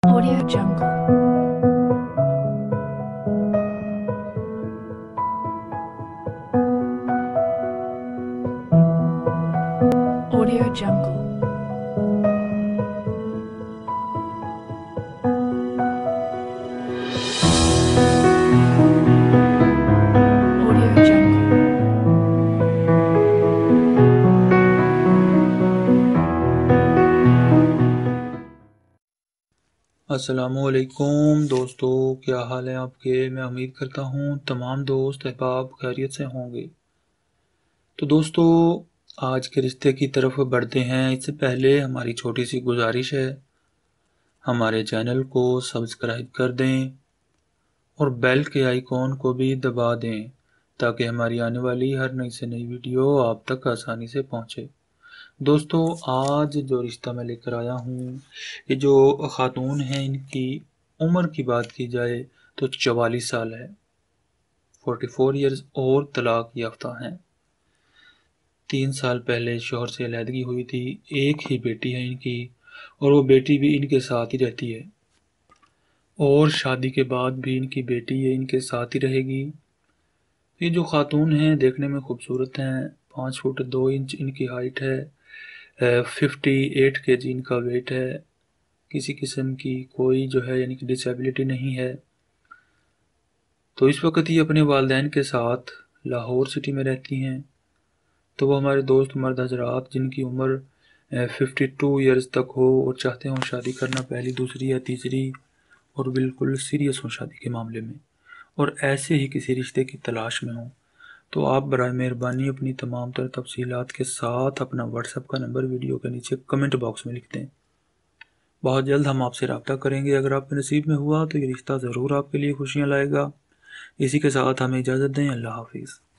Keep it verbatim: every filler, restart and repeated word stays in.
Audio Jungle. Audio Jungle. Audio Jungle. अस्सलामुअलैकुम दोस्तों, क्या हाल है आपके। मैं उम्मीद करता हूँ तमाम दोस्त अहबाब खैरियत से होंगे। तो दोस्तों, आज के रिश्ते की तरफ बढ़ते हैं। इससे पहले हमारी छोटी सी गुजारिश है, हमारे चैनल को सब्सक्राइब कर दें और बेल के आइकॉन को भी दबा दें ताकि हमारी आने वाली हर नई से नई वीडियो आप तक आसानी से पहुँचे। दोस्तों, आज जो रिश्ता मैं लेकर आया हूँ, ये जो खातून हैं, इनकी उम्र की बात की जाए तो चवालीस साल है, फोर्टी फोर ईयर्स, और तलाक याफ्ता हैं। तीन साल पहले शोहर से अलहदगी हुई थी। एक ही बेटी है इनकी और वो बेटी भी इनके साथ ही रहती है, और शादी के बाद भी इनकी बेटी ये इनके साथ ही रहेगी। ये जो खातून हैं देखने में खूबसूरत हैं। पाँच फुट दो इंच इनकी हाइट है, फिफ्टी एट के जी इनका वेट है। किसी किस्म की कोई जो है यानी कि डिसेबिलिटी नहीं है। तो इस वक्त ये अपने वालिदैन के साथ लाहौर सिटी में रहती हैं। तो वो हमारे दोस्त मर्द हजरात जिनकी उम्र फिफ्टी टू ईयर्स तक हो और चाहते हों शादी करना, पहली दूसरी या तीसरी, और बिल्कुल सीरियस हों शादी के मामले में, और ऐसे ही किसी रिश्ते की तलाश में हों, तो आप बराए मेहरबानी अपनी तमाम तर तफसीलात के साथ अपना व्हाट्सएप का नंबर वीडियो के नीचे कमेंट बॉक्स में लिख दें। बहुत जल्द हम आपसे रब्ता करेंगे। अगर आपके नसीब में हुआ तो ये रिश्ता ज़रूर आपके लिए खुशियाँ लाएगा। इसी के साथ हमें इजाज़त दें। अल्लाह हाफिज़।